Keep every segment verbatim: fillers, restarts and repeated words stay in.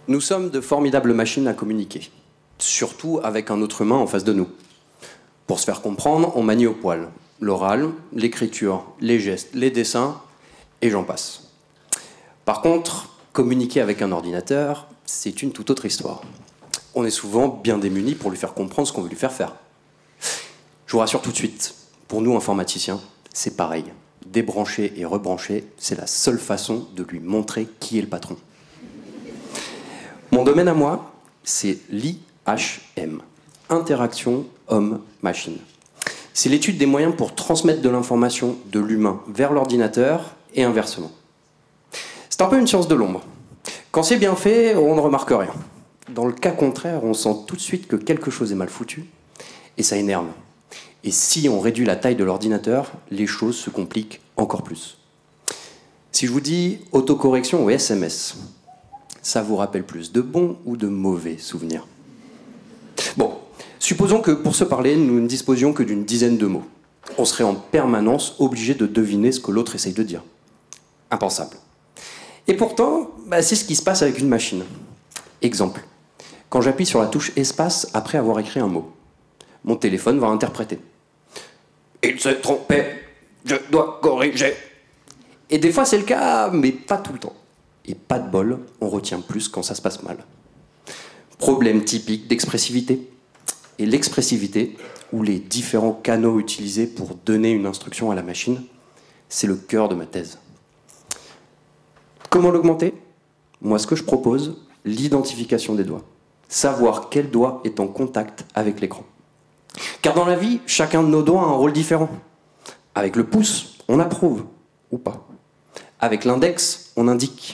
Nous sommes de formidables machines à communiquer, surtout avec un autre humain en face de nous. Pour se faire comprendre, on manie au poil l'oral, l'écriture, les gestes, les dessins, et j'en passe. Par contre, communiquer avec un ordinateur, c'est une toute autre histoire. On est souvent bien démunis pour lui faire comprendre ce qu'on veut lui faire faire. Je vous rassure tout de suite, pour nous informaticiens, c'est pareil. Débrancher et rebrancher, c'est la seule façon de lui montrer qui est le patron. Mon domaine à moi, c'est l'I H M, interaction homme-machine. C'est l'étude des moyens pour transmettre de l'information de l'humain vers l'ordinateur et inversement. C'est un peu une science de l'ombre. Quand c'est bien fait, on ne remarque rien. Dans le cas contraire, on sent tout de suite que quelque chose est mal foutu et ça énerve. Et si on réduit la taille de l'ordinateur, les choses se compliquent encore plus. Si je vous dis autocorrection ou S M S, ça vous rappelle plus de bons ou de mauvais souvenirs? Bon, supposons que pour se parler, nous ne disposions que d'une dizaine de mots. On serait en permanence obligé de deviner ce que l'autre essaye de dire. Impensable. Et pourtant, bah, c'est ce qui se passe avec une machine. Exemple, quand j'appuie sur la touche espace après avoir écrit un mot, mon téléphone va interpréter. Il se trompait, je dois corriger. Et des fois c'est le cas, mais pas tout le temps. Et pas de bol, on retient plus quand ça se passe mal. Problème typique d'expressivité. Et l'expressivité, ou les différents canaux utilisés pour donner une instruction à la machine, c'est le cœur de ma thèse. Comment l'augmenter? Moi, ce que je propose, l'identification des doigts. Savoir quel doigt est en contact avec l'écran. Car dans la vie, chacun de nos doigts a un rôle différent. Avec le pouce, on approuve, ou pas. Avec l'index, on indique.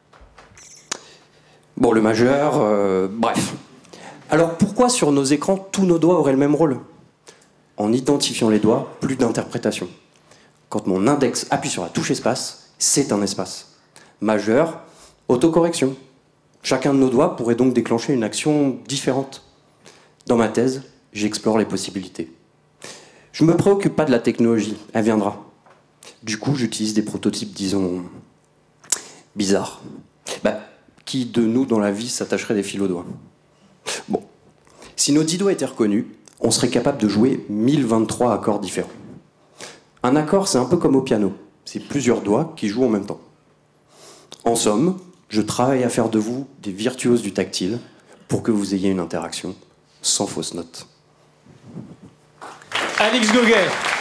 Bon, le majeur, euh, bref. Alors pourquoi sur nos écrans, tous nos doigts auraient le même rôle? En identifiant les doigts, plus d'interprétation. Quand mon index appuie sur la touche espace, c'est un espace. Majeur, autocorrection. Chacun de nos doigts pourrait donc déclencher une action différente. Dans ma thèse, j'explore les possibilités. Je ne me préoccupe pas de la technologie, elle viendra. Du coup, j'utilise des prototypes, disons, bizarres. Bah, qui de nous dans la vie s'attacherait des fils aux doigts? Bon, si nos dix doigts étaient reconnus, on serait capable de jouer mille vingt-trois accords différents. Un accord, c'est un peu comme au piano. C'est plusieurs doigts qui jouent en même temps. En somme, je travaille à faire de vous des virtuoses du tactile pour que vous ayez une interaction sans fausse note. Alix Gauguet.